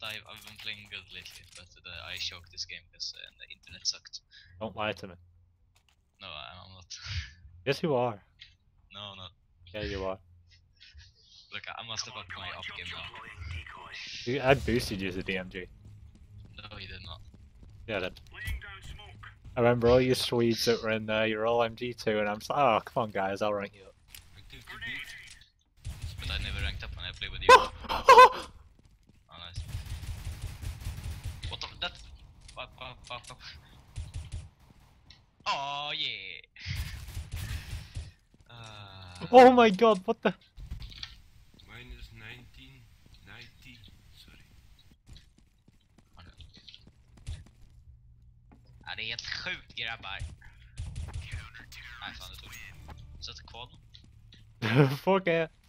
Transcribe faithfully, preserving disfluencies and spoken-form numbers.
but I've, I've been playing good lately, but the, I choked this game because uh, the internet sucked. Don't lie to me. No, I'm not. Yes, you are. No, not. Yeah, you are. Look, I must have upped my up game now. You, I boosted you as a D M G. No, he did not. Yeah, I did. I remember all you Swedes that were in there, you're all M G two, and I'm just like, oh, come on, guys, I'll rank you up. But I never ranked up when I played with you. Oh, nice. What the? That. Fuck, fuck, fuck, fuck. Oh, yeah. Uh, Oh my god, what the? Minus nineteen ninety. Sorry. Ja, det är helt sjukt grabbar. Nej fan, det tog. Sätt kvar. Fuck it.